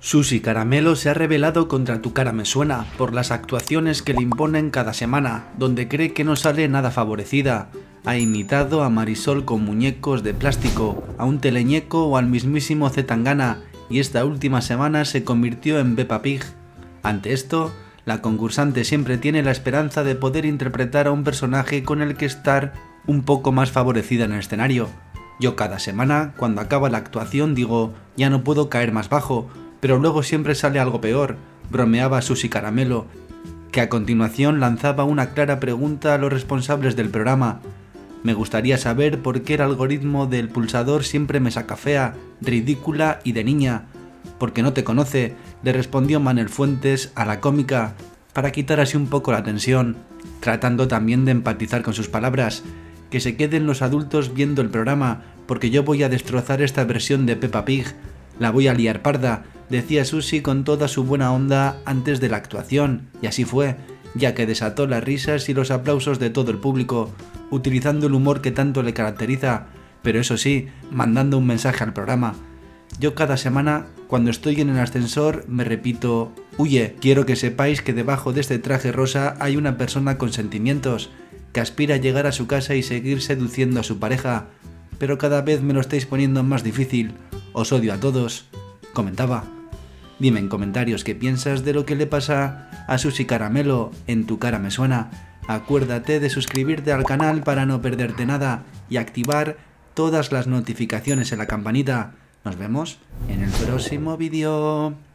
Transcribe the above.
Susi Caramelo se ha rebelado contra Tu cara me suena por las actuaciones que le imponen cada semana, donde cree que no sale nada favorecida. Ha imitado a Marisol con muñecos de plástico, a un teleñeco o al mismísimo Zetangana, y esta última semana se convirtió en Peppa Pig. Ante esto, la concursante siempre tiene la esperanza de poder interpretar a un personaje con el que estar un poco más favorecida en el escenario. Yo cada semana, cuando acaba la actuación, digo, ya no puedo caer más bajo, pero luego siempre sale algo peor, bromeaba Susi Caramelo, que a continuación lanzaba una clara pregunta a los responsables del programa. Me gustaría saber por qué el algoritmo del pulsador siempre me saca fea, ridícula y de niña. Porque no te conoce, le respondió Manel Fuentes a la cómica, para quitar así un poco la tensión, tratando también de empatizar con sus palabras. Que se queden los adultos viendo el programa, porque yo voy a destrozar esta versión de Peppa Pig. La voy a liar parda, decía Susi con toda su buena onda antes de la actuación, y así fue, ya que desató las risas y los aplausos de todo el público, utilizando el humor que tanto le caracteriza, pero eso sí, mandando un mensaje al programa. Yo cada semana, cuando estoy en el ascensor, me repito, huye, quiero que sepáis que debajo de este traje rosa hay una persona con sentimientos, que aspira a llegar a su casa y seguir seduciendo a su pareja, pero cada vez me lo estáis poniendo más difícil, os odio a todos, comentaba. Dime en comentarios qué piensas de lo que le pasa a Susi Caramelo en Tu cara me suena. Acuérdate de suscribirte al canal para no perderte nada y activar todas las notificaciones en la campanita. Nos vemos en el próximo vídeo.